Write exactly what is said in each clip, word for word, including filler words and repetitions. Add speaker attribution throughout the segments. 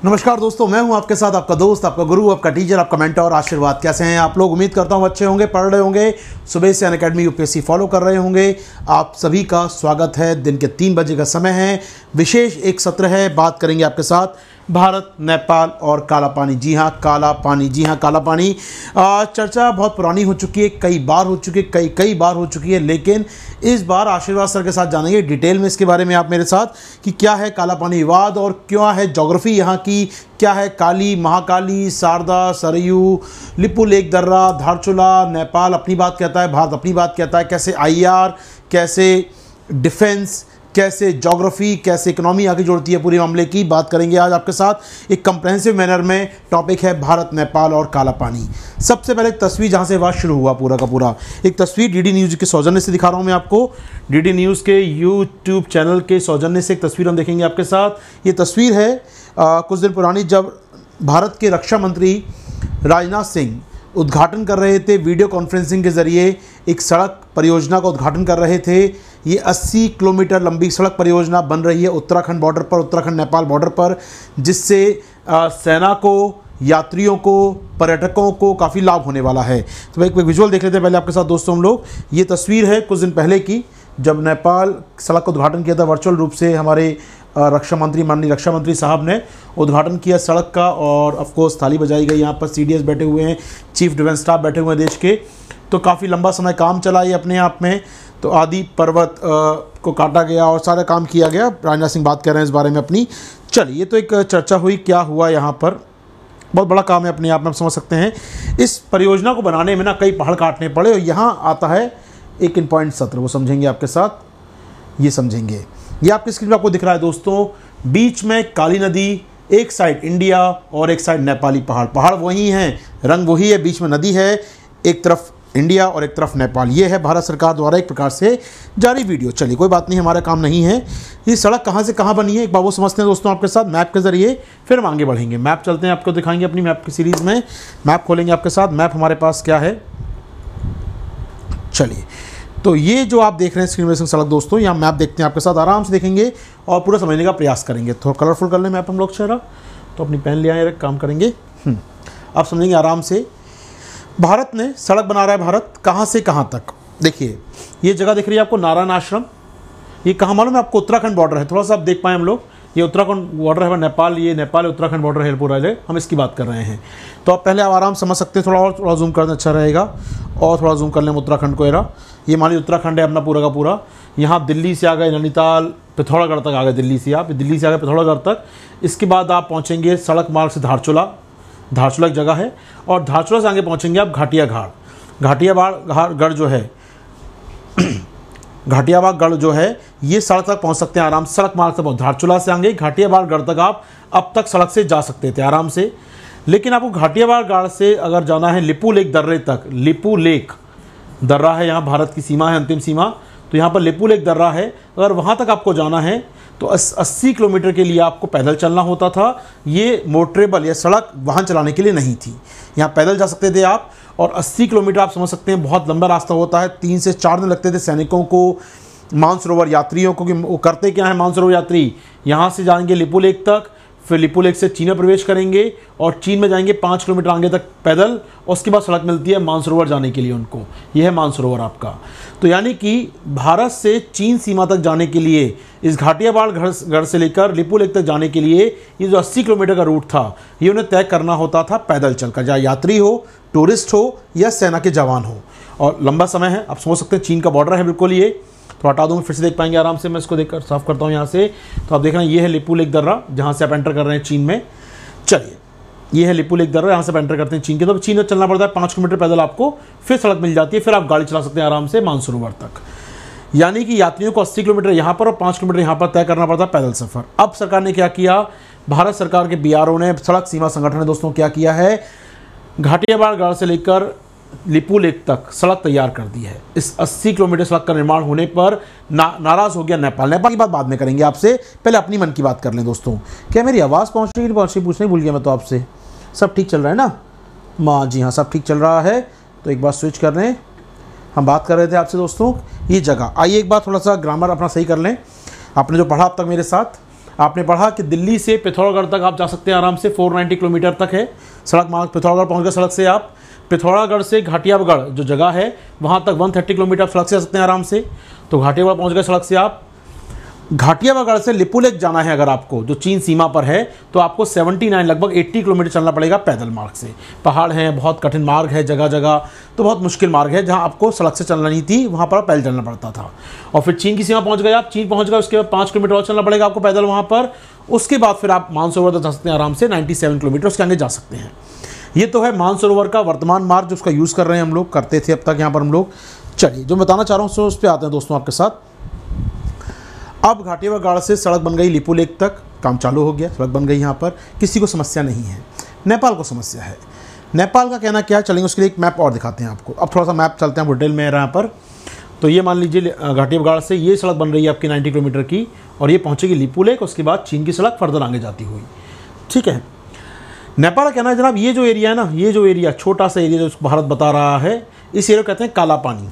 Speaker 1: नमस्कार दोस्तों, मैं हूं आपके साथ आपका दोस्त, आपका गुरु, आपका टीचर, आपका मेंटोर आशीर्वाद। कैसे हैं आप लोग? उम्मीद करता हूं अच्छे होंगे, पढ़ रहे होंगे, सुबह से अनअकैडमी यूपीएससी फॉलो कर रहे होंगे। आप सभी का स्वागत है। दिन के तीन बजे का समय है, विशेष एक सत्र है। बात करेंगे आपके साथ भारत, नेपाल और काला पानी। जी हाँ, काला पानी। जी हाँ, काला पानी। आ, चर्चा बहुत पुरानी हो चुकी है, कई बार हो चुकी है, कई कई बार हो चुकी है, लेकिन इस बार आशीर्वाद सर के साथ जानेंगे डिटेल में इसके बारे में आप मेरे साथ कि क्या है काला पानी विवाद और क्या है ज्योग्राफी यहाँ की, क्या है काली, महाकाली, शारदा, सरयू, लिपू लेक दर्रा, धारचूला। नेपाल अपनी बात कहता है, भारत अपनी बात कहता है। कैसे आई आर, कैसे डिफेंस, कैसे ज्योग्राफी, कैसे इकोनॉमी आगे जोड़ती है, पूरे मामले की बात करेंगे आज आपके साथ एक कंप्रेहेंसिव मैनर में। टॉपिक है भारत, नेपाल और काला पानी। सबसे पहले एक तस्वीर जहां से बात शुरू हुआ पूरा का पूरा, एक तस्वीर डीडी न्यूज़ के सौजन्य से दिखा रहा हूं मैं आपको। डीडी न्यूज़ के यूट्यूब चैनल के सौजन्य से एक तस्वीर हम देखेंगे आपके साथ। ये तस्वीर है आ, कुछ दिन पुरानी, जब भारत के रक्षा मंत्री राजनाथ सिंह उद्घाटन कर रहे थे, वीडियो कॉन्फ्रेंसिंग के ज़रिए एक सड़क परियोजना का उद्घाटन कर रहे थे। ये अस्सी किलोमीटर लंबी सड़क परियोजना बन रही है उत्तराखंड बॉर्डर पर, उत्तराखंड नेपाल बॉर्डर पर, जिससे सेना को, यात्रियों को, पर्यटकों को काफ़ी लाभ होने वाला है। तो एक विजुअल देख लेते हैं पहले आपके साथ दोस्तों हम लोग। ये तस्वीर है कुछ दिन पहले की, जब नेपाल सड़क का उद्घाटन किया था वर्चुअल रूप से हमारे रक्षा मंत्री, माननीय रक्षा मंत्री साहब ने उद्घाटन किया सड़क का, और ऑफ कोर्स थाली बजाई गई। यहाँ पर सी डी एस बैठे हुए हैं, चीफ डिफेंस स्टाफ बैठे हुए हैं देश के। तो काफ़ी लंबा समय काम चला ये अपने आप में। तो आदि पर्वत आ, को काटा गया और सारा काम किया गया। राजनाथ सिंह बात कर रहे हैं इस बारे में अपनी। चलिए, ये तो एक चर्चा हुई, क्या हुआ यहाँ पर। बहुत बड़ा काम है अपने आप में, आप समझ सकते हैं। इस परियोजना को बनाने में ना कई पहाड़ काटने पड़े, और यहाँ आता है एक इम्पॉर्टेंट सत्र, वो समझेंगे आपके साथ, ये समझेंगे। ये आपकी स्क्रीन पर आपको दिख रहा है दोस्तों, बीच में काली नदी, एक साइड इंडिया और एक साइड नेपाली पहाड़। पहाड़ वही हैं, रंग वही है, बीच में नदी है, एक तरफ इंडिया और एक तरफ नेपाल। ये है भारत सरकार द्वारा एक प्रकार से जारी वीडियो। चलिए, कोई बात नहीं, हमारा काम नहीं है। ये सड़क कहाँ से कहाँ बनी है एक बार वो समझते हैं दोस्तों आपके साथ मैप के ज़रिए, फिर हम आगे बढ़ेंगे। मैप चलते हैं, आपको दिखाएंगे अपनी मैप की सीरीज़ में। मैप खोलेंगे आपके साथ। मैप हमारे पास क्या है, चलिए। तो ये जो आप देख रहे हैं स्क्रीन में सड़क दोस्तों, यहाँ मैप देखते हैं आपके साथ, आराम से देखेंगे और पूरा समझने का प्रयास करेंगे। थोड़ा कलरफुल कर लें मैप हम लोग चेहरा, तो अपनी पेन ले आए, काम करेंगे। आप समझेंगे आराम से। भारत ने सड़क बना रहा है, भारत कहाँ से कहाँ तक। देखिए, ये जगह दिख रही है आपको, नारायण आश्रम। ये कहाँ मालूम है आपको? उत्तराखंड बॉर्डर है। थोड़ा सा आप देख पाएँ हम लोग, ये उत्तराखंड बॉर्डर है, नेपाल, ये नेपाल उत्तराखंड बॉर्डर है, पूरा हम इसकी बात कर रहे हैं। तो आप पहले आप आराम समझ सकते हैं। थोड़ा और थोड़ा जूम करना अच्छा रहेगा, और थोड़ा जूम कर लें उत्तराखंड को। एरा ये मान लीजिए उत्तराखंड है अपना पूरा का पूरा। यहाँ दिल्ली से आ गए नैनीताल, पिथौरागढ़ तक आ गए। दिल्ली से आप दिल्ली से आ गए पिथौरागढ़ तक। इसके बाद आप पहुँचेंगे सड़क मार्ग से धारचूला। धारचूला एक जगह है, और धारचूला से आगे पहुँचेंगे आप घाटिया घाट। घाटिया बाड़ गढ़ जो है घाटिया बाड़ गढ़ जो है, ये सड़क तक पहुँच सकते हैं आराम से, सड़क मार्ग से पहुँच। धारचूला से आगे घाटिया बाड़ गढ़ तक आप अब तक सड़क से जा सकते थे आराम से। लेकिन आपको घाटिया बाड़ गढ़ से अगर जाना है लिपू लेक दर्रे तक, लिपू लेक दर्रा है यहाँ, भारत की सीमा है, अंतिम सीमा। तो यहाँ पर लिपू लेक दर्रा है, अगर वहाँ तक आपको जाना है तो अस्सी किलोमीटर के लिए आपको पैदल चलना होता था। ये मोटरेबल या सड़क वाहन चलाने के लिए नहीं थी, यहाँ पैदल जा सकते थे आप। और अस्सी किलोमीटर आप समझ सकते हैं बहुत लंबा रास्ता होता है। तीन से चार दिन लगते थे सैनिकों को, मानसरोवर यात्रियों को। कि वो करते क्या है मानसरोवर यात्री, यहाँ से जाएंगे लिपू लेक तक, फिर लिपू लेक से चीन में प्रवेश करेंगे और चीन में जाएंगे पाँच किलोमीटर आगे तक पैदल, और उसके बाद सड़क मिलती है मानसरोवर जाने के लिए उनको। यह है मानसरोवर आपका। तो यानी कि भारत से चीन सीमा तक जाने के लिए, इस घाटिया बाड़ गढ़ से लेकर लिपू लेक तक जाने के लिए, ये जो अस्सी किलोमीटर का रूट था, ये उन्हें तय करना होता था पैदल चलकर, चाहे यात्री हो, टूरिस्ट हो या सेना के जवान हो। और लंबा समय है, आप समझ सकते हैं। चीन का बॉर्डर है बिल्कुल। ये तो हटा दूँगा, फिर से देख पाएंगे आराम से। मैं इसको देखकर साफ करता हूँ यहाँ से। तो आप देख रहे हैं, ये है लिपू लेक दर्रा, जहाँ से आप एंटर कर रहे हैं चीन में। चलिए, ये है लिपू लेक दर्रा, यहाँ से आप एंटर करते हैं चीन के। तो चीन में चलना पड़ता है पाँच किलोमीटर पैदल आपको, फिर सड़क मिल जाती है, फिर आप गाड़ी चला सकते हैं आराम से मानसरोवर तक। यानी कि यात्रियों को अस्सी किलोमीटर यहाँ पर और पाँच किलोमीटर यहाँ पर तय करना पड़ता है पैदल सफ़र। अब सरकार ने क्या किया, भारत सरकार के बी आर ओ ने, सड़क सीमा संगठन ने दोस्तों क्या किया है, घाटिया बाड़ गढ़ से लेकर लिपू लेक तक सड़क तैयार कर दी है। इस अस्सी किलोमीटर सड़क का निर्माण होने पर ना, नाराज़ हो गया नेपाल। नेपाल की बात बाद में करेंगे आपसे, पहले अपनी मन की बात कर लें दोस्तों। क्या मेरी आवाज़ पहुँच रही है कि पहुँच रही, पूछने भूल गया मैं तो आपसे। सब ठीक चल रहा है ना माँ? जी हाँ, सब ठीक चल रहा है। तो एक बार स्विच कर लें। हम बात कर रहे थे आपसे दोस्तों ये जगह। आइए एक बार थोड़ा सा ग्रामर अपना सही कर लें। आपने जो पढ़ा अब तक मेरे साथ, आपने पढ़ा कि दिल्ली से पिथौरागढ़ तक आप जा सकते हैं आराम से, चार सौ नब्बे किलोमीटर तक है सड़क मार्ग। पिथौरागढ़ पहुँच गए सड़क से आप, पिथौरागढ़ से घाटियाबगढ़ जो जगह है वहाँ तक एक सौ तीस किलोमीटर सड़क से जा सकते हैं आराम से। तो घाटियाबगढ़ पहुँच गए सड़क से आप। घाटियाबगढ़ से लिपुलेख जाना है अगर आपको, जो चीन सीमा पर है, तो आपको उन्यासी लगभग अस्सी किलोमीटर चलना पड़ेगा पैदल मार्ग से। पहाड़ हैं, बहुत कठिन मार्ग है जगह जगह, तो बहुत मुश्किल मार्ग है। जहां आपको सड़क से चलना नहीं थी वहां पर पैदल चलना पड़ता था। और फिर चीन की सीमा पहुंच गए आप, चीन पहुंच गए, उसके बाद पाँच किलोमीटर और चलना पड़ेगा आपको पैदल वहाँ पर। उसके बाद फिर आप मानसरोवर तक जा सकते हैं आराम से, सत्तानवे किलोमीटर उसके आगे जा सकते हैं। ये तो है मानसरोवर का वर्तमान मार्ग जो उसका यूज़ कर रहे हैं हम लोग, करते थे अब तक यहाँ पर हम लोग। चलिए जो बताना चाह रहा हूँ उस पर आते हैं दोस्तों आपके साथ। अब घाटियाबगढ़ से सड़क बन गई लिपुलेख तक, काम चालू हो गया, सड़क बन गई यहाँ पर, किसी को समस्या नहीं है। नेपाल को समस्या है। नेपाल का कहना क्या है, चलेंगे उसके लिए एक मैप और दिखाते हैं आपको। अब थोड़ा सा मैप चलते हैं डिटेल में यहाँ पर। तो ये मान लीजिए घाटियाबगढ़ से ये सड़क बन रही है आपकी नब्बे किलोमीटर की, और ये पहुँचेगी लिपुलेख, उसके बाद चीन की सड़क फर्दर आगे जाती हुई। ठीक है, नेपाल का कहना है जनाब ये जो एरिया है ना, ये जो एरिया छोटा सा एरिया जो भारत बता रहा है, इस एरिया को कहते हैं काला पानी।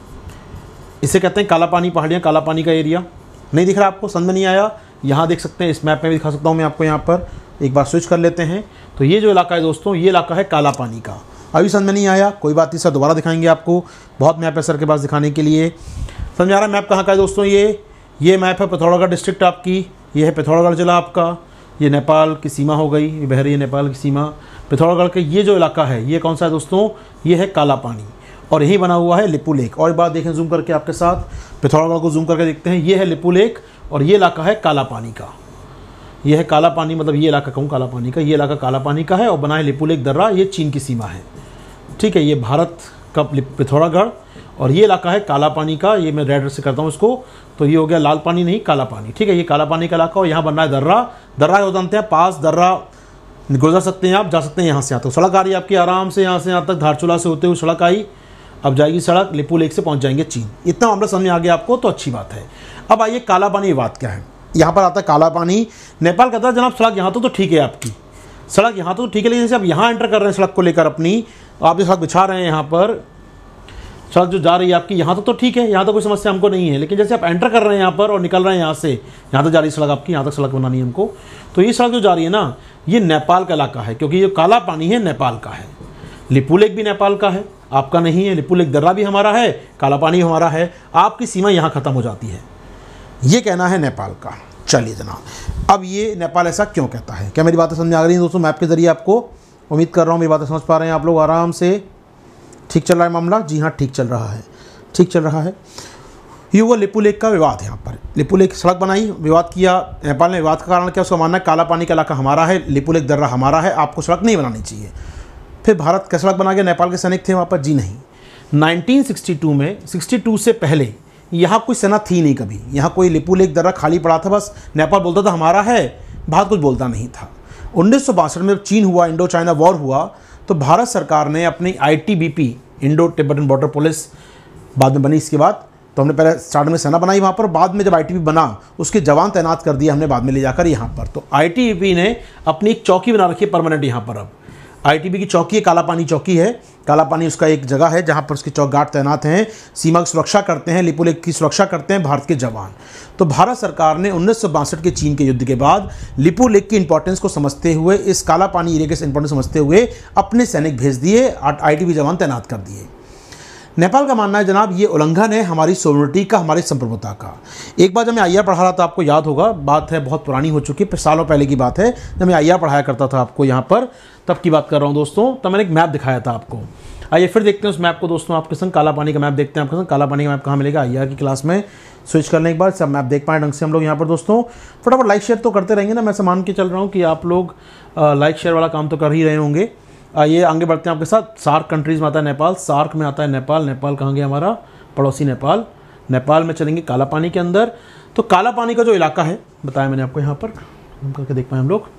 Speaker 1: इसे कहते हैं काला पानी पहाड़ियाँ, काला पानी का एरिया। नहीं दिख रहा आपको, समझ में नहीं आया, यहाँ देख सकते हैं, इस मैप में भी दिखा सकता हूँ मैं आपको। यहाँ पर एक बार स्विच कर लेते हैं। तो ये जो इलाका है दोस्तों, ये इलाका है काला पानी का। अभी समझ में नहीं आया, कोई बात नहीं सर, दोबारा दिखाएंगे आपको। बहुत मैप है सर के पास दिखाने के लिए। समझ आ रहा है मैप कहाँ का है दोस्तों? ये ये मैप है पिथौरागढ़ डिस्ट्रिक्ट आपकी, ये है पिथौरागढ़ जिला आपका, ये नेपाल की सीमा हो गई, ये बह रही है नेपाल की सीमा। पिथौरागढ़ के ये जो इलाका है ये कौन सा है दोस्तों? ये है काला पानी, और यही बना हुआ है लिपुलेख। और एक बात देखें जूम करके आपके साथ, पिथौरागढ़ को जूम करके देखते हैं। ये है लिपुलेख और ये इलाका है काला पानी का। ये है काला पानी, मतलब ये इलाका कहूँ काला पानी का, ये इलाका काला पानी का है और बना है लिपुलेख दर्रा, ये चीन की सीमा है। ठीक है, ये भारत का पिथौरागढ़, और ये इलाका है काला पानी का। ये मैं रेड से करता हूँ इसको, तो ये हो गया लाल पानी नहीं काला पानी। ठीक है, ये काला पानी का इलाका, और यहाँ बन रहा है दर्रा। दर्रा हो जानते हैं पास, दर्रा गुजर सकते हैं आप, जा सकते हैं यहाँ से। यहाँ तक सड़क आ रही है आपकी आराम से, यहाँ से यहाँ तक धारचूला से होते हुए सड़क आई, अब जाएगी सड़क लिपुलेख से पहुंच जाएंगे चीन। इतना मामला समझ में आ गया आपको, तो अच्छी बात है। अब आइए काला पानी की बात क्या है। यहाँ पर आता है काला पानी। नेपाल कहता है जनाब सड़क यहाँ तो, तो ठीक है आपकी सड़क यहाँ तो ठीक है, लेकिन जैसे आप यहाँ एंटर कर रहे हैं सड़क को लेकर अपनी, आप जो सड़क बिछा रहे हैं यहाँ पर, सड़क जो जा रही है आपकी यहाँ तो, तो ठीक है, यहाँ तो कोई समस्या हमको नहीं है। लेकिन जैसे आप एंटर कर रहे हैं यहाँ पर और निकल रहे हैं यहाँ से, यहाँ तक जा रही है सड़क आपकी, यहाँ तक सड़क बनानी है हमको, तो ये सड़क जो जा रही है ना, ये नेपाल का इलाका है, क्योंकि ये काला पानी है नेपाल का है। लिपुलेख भी नेपाल का है, आपका नहीं है। लिपुलेख दर्रा भी हमारा है, काला पानी हमारा है। आपकी सीमा यहाँ खत्म हो जाती है, ये कहना है नेपाल का। चलिए जनाब, अब ये नेपाल ऐसा क्यों कहता है? क्या मेरी बातें समझ आ रही हैं दोस्तों मैप के जरिए आपको? उम्मीद कर रहा हूँ मेरी बातें समझ पा रहे हैं आप लोग आराम से। ठीक चल रहा है मामला? जी हाँ, ठीक चल रहा है, ठीक चल रहा है। ये हुआ लिपुलेख का विवाद। यहाँ पर लिपुलेख सड़क बनाई, विवाद किया नेपाल ने। विवाद का कारण क्या? उसका मानना है काला पानी का इलाका हमारा है, लिपुलेख दर्रा हमारा है, आपको सड़क नहीं बनानी चाहिए। फिर भारत का सड़क बना गया, नेपाल के सैनिक थे वहाँ पर? जी नहीं। नाइनटीन सिक्सटी टू में, बासठ से पहले यहाँ कोई सेना थी नहीं कभी। यहाँ कोई लिपुलेख दर्रा खाली पड़ा था, बस नेपाल बोलता था हमारा है, भारत कुछ बोलता नहीं था। उन्नीस सौ बासठ में जब चीन हुआ, इंडो चाइना वॉर हुआ, तो भारत सरकार ने अपनी I T B P, Indo Tibetan border police बाद में बनी। इसके बाद तो हमने पहले स्टार्ट में सेना बनाई वहाँ पर, बाद में जब आई टी बी पी बना उसके जवान तैनात कर दिया हमने बाद में ले जाकर यहाँ पर। तो आई टी बी पी ने अपनी एक चौकी बना रखी है परमानेंट यहाँ पर। अब आई टी बी पी की चौकी है, काला पानी चौकी है। काला पानी उसका एक जगह है जहाँ पर उसके चौक गार्ड तैनात हैं, सीमा की सुरक्षा करते हैं, लिपुलेख की सुरक्षा करते हैं भारत के जवान। तो भारत सरकार ने उन्नीस सौ बासठ के चीन के युद्ध के बाद लिपुलेख की इंपॉर्टेंस को समझते हुए, इस काला पानी एरिया के इंपॉर्टेंस समझते हुए अपने सैनिक भेज दिए, आई टी बी पी जवान तैनात कर दिए। नेपाल का मानना है जनाब ये उल्लंघन है हमारी सोवरेनिटी का, हमारी संप्रभुता का। एक बार जब मैं आई आर पढ़ा रहा था, आपको याद होगा, बात है बहुत पुरानी हो चुकी है, सालों पहले की बात है, जब मैं आई आर पढ़ाया करता था आपको यहाँ पर, तब की बात कर रहा हूँ दोस्तों। तब मैंने एक मैप दिखाया था आपको। आइए फिर देखते हैं उस मैप को दोस्तों आपके संग। काला पानी का मैप देखते हैं आपके संग। काला पानी का मैप कहाँ मिलेगा? आई आर की क्लास में स्विच करने के बाद सब मैप देख पाए ढंग से हम लोग यहाँ पर दोस्तों। फटाफट लाइक शेयर तो करते रहेंगे ना, मैं मान के चल रहा हूँ कि आप लोग लाइक शेयर वाला काम तो कर ही रहे होंगे। आइए आगे बढ़ते हैं आपके साथ। सार्क कंट्रीज़ में आता है नेपाल, सार्क में आता है नेपाल। नेपाल कहाँ गया हमारा? पड़ोसी नेपाल। नेपाल में चलेंगे काला पानी के अंदर। तो काला पानी का जो इलाका है बताया मैंने आपको, यहाँ पर हम करके देख पाए हम लोग,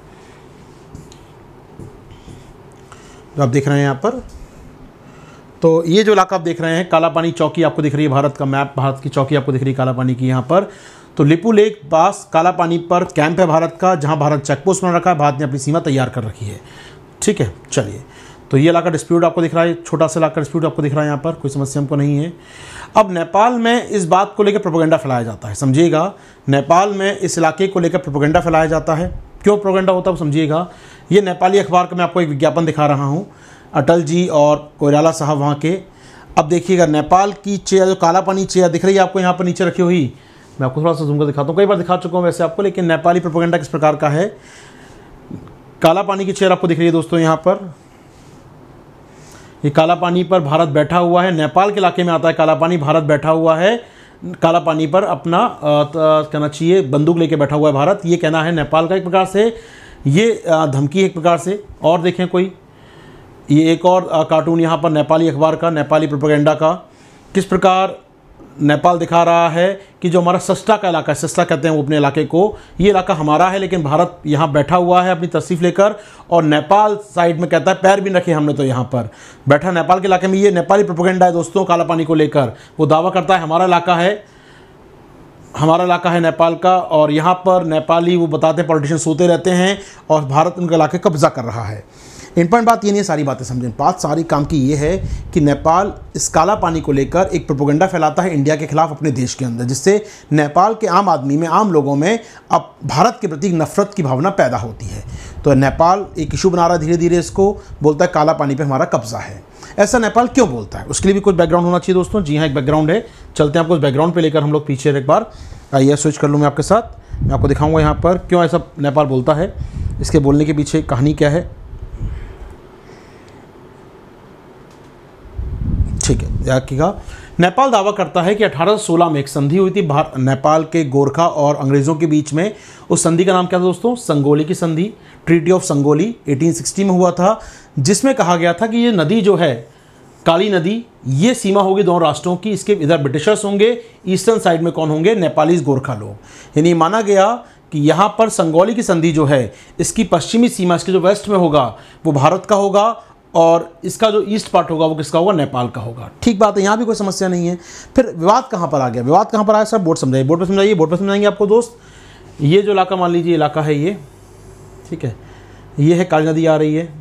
Speaker 1: जो आप देख रहे हैं यहाँ पर। तो ये जो इलाका आप देख रहे हैं, काला पानी चौकी आपको दिख रही है, भारत का मैप, भारत की चौकी आपको दिख रही है काला पानी की यहाँ पर। तो लिपुलेख पास काला पानी पर कैंप है भारत का, जहाँ भारत चेकपोस्ट बना रखा है, भारत ने अपनी सीमा तैयार कर रखी है। ठीक है, चलिए। तो ये इलाका डिस्प्यूट आपको दिख रहा है, छोटा सा इलाका डिस्प्यूट आपको दिख रहा है, यहाँ पर कोई समस्या हमको नहीं है। अब नेपाल में इस बात को लेकर प्रोपेगेंडा फैलाया जाता है, समझिएगा, नेपाल में इस इलाके को लेकर प्रोपेगेंडा फैलाया जाता है। क्यों प्रोपेगेंडा होता है समझिएगा। ये नेपाली अखबार का मैं आपको एक विज्ञापन दिखा रहा हूँ, अटल जी और कोयराला साहब वहाँ के। अब देखिएगा नेपाल की चेयर, जो काला पानी चेयर दिख रही है आपको यहाँ पर नीचे रखी हुई, मैं आपको थोड़ा सा जूम कर दिखाता हूँ, कई बार दिखा चुका हूँ वैसे आपको, लेकिन नेपाली प्रोपेगेंडा किस प्रकार का है। काला पानी की चेयर आपको दिख रही है दोस्तों, यहाँ पर ये काला पानी पर भारत बैठा हुआ है, नेपाल के इलाके में आता है काला पानी, भारत बैठा हुआ है काला पानी पर, अपना कहना चाहिए बंदूक लेके बैठा हुआ है भारत, ये कहना है नेपाल का एक प्रकार से, ये धमकी एक प्रकार से। और देखें कोई, ये एक और कार्टून यहाँ पर नेपाली अखबार का, नेपाली प्रोपेगेंडा का, किस प्रकार नेपाल दिखा रहा है कि जो हमारा सस्ता का इलाका है, सस्ता कहते हैं वो अपने इलाके को, ये इलाका हमारा है, लेकिन भारत यहाँ बैठा हुआ है अपनी तशरीफ लेकर, और नेपाल साइड में कहता है पैर भी रखे हमने तो यहाँ पर बैठा नेपाल के इलाके में। ये नेपाली प्रोपेगेंडा है दोस्तों, काला पानी को लेकर वो दावा करता है हमारा इलाका है, हमारा इलाका है नेपाल का, और यहाँ पर नेपाली वो बताते हैं पॉलिटिशियन सोते रहते हैं और भारत उनके इलाके कब्जा कर रहा है। इंपॉर्टेंट बात ये नहीं है, सारी बातें समझें, बात सारी काम की ये है कि नेपाल इस काला पानी को लेकर एक प्रोपेगेंडा फैलाता है इंडिया के खिलाफ अपने देश के अंदर, जिससे नेपाल के आम आदमी में, आम लोगों में अब भारत के प्रति नफरत की भावना पैदा होती है। तो नेपाल एक इशू बना रहा है धीरे धीरे, इसको बोलता है काला पानी पर हमारा कब्जा है। ऐसा नेपाल क्यों बोलता है, उसके लिए भी कुछ बैकग्राउंड होना चाहिए दोस्तों। जी हाँ, एक बैकग्राउंड है, चलते हैं आपको उस बैकग्राउंड पे लेकर हम लोग पीछे एक बार। आइए स्विच कर लूँ मैं आपके साथ, मैं आपको दिखाऊंगा यहाँ पर क्यों ऐसा नेपाल बोलता है, इसके बोलने के पीछे कहानी क्या है। ठीक है, याद रखिएगा। नेपाल दावा करता है कि अठारह सौ सोलह में एक संधि हुई थी भारत नेपाल के गोरखा और अंग्रेज़ों के बीच में। उस संधि का नाम क्या था दोस्तों, संगोली की संधि, ट्रीटी ऑफ संगोली अठारह सौ साठ में हुआ था, जिसमें कहा गया था कि ये नदी जो है काली नदी, ये सीमा होगी दोनों राष्ट्रों की। इसके इधर ब्रिटिशर्स होंगे, ईस्टर्न साइड में कौन होंगे, नेपालीज गोरखा लोग। यानी माना गया कि यहाँ पर संगोली की संधि जो है, इसकी पश्चिमी सीमा, इसके जो वेस्ट में होगा वो भारत का होगा, और इसका जो ईस्ट पार्ट होगा वो किसका होगा, नेपाल का होगा। ठीक बात है, यहाँ भी कोई समस्या नहीं है। फिर विवाद कहाँ पर आ गया, विवाद कहाँ पर आया सर, बोर्ड समझाइए, बोर्ड पर समझाइए, बोर्ड पर समझाएंगे आपको दोस्त। ये जो इलाका मान लीजिए इलाका है ये, ठीक है, ये है काली नदी आ रही है।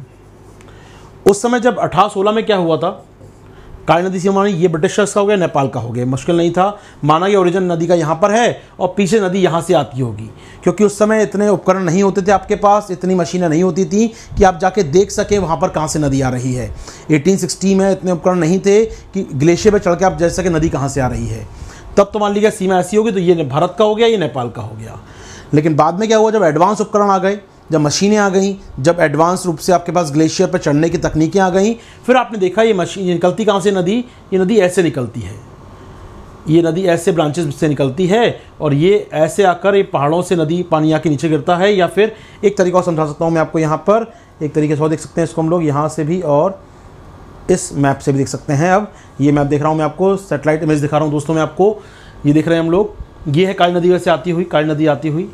Speaker 1: उस समय जब अठारह सोलह में क्या हुआ था, काली नदी सीमा ये ब्रिटिशर्स का हो गया, नेपाल का हो गया, मुश्किल नहीं था, माना ये ओरिजिन नदी का यहाँ पर है और पीछे नदी यहाँ से आती होगी, क्योंकि उस समय इतने उपकरण नहीं होते थे आपके पास, इतनी मशीनें नहीं होती थी कि आप जाके देख सके वहाँ पर कहाँ से नदी आ रही है। अठारह सौ साठ में इतने उपकरण नहीं थे कि ग्लेशियर पर चढ़ के आप देख सके नदी कहाँ से आ रही है। तब तो मान लीजिए सीमा ऐसी होगी तो ये भारत का हो गया, ये नेपाल का हो गया। लेकिन बाद में क्या हुआ, जब एडवांस उपकरण आ गए, जब मशीनें आ गई, जब एडवांस रूप से आपके पास ग्लेशियर पर चढ़ने की तकनीकें आ गई, फिर आपने देखा ये मशीन ये निकलती कहाँ से नदी, ये नदी ऐसे निकलती है, ये नदी ऐसे ब्रांचेस से निकलती है और ये ऐसे आकर ये पहाड़ों से नदी पानी आके नीचे गिरता है। या फिर एक तरीका और समझा सकता हूँ मैं आपको, यहाँ पर एक तरीके से और देख सकते हैं इसको हम लोग, यहाँ से भी और इस मैप से भी देख सकते हैं। अब ये मैप देख रहा हूँ मैं आपको, सेटेलाइट इमेज दिखा रहा हूँ दोस्तों मैं आपको, ये देख रहे हैं हम लोग, ये है काली नदी से आती हुई, काली नदी आती हुई,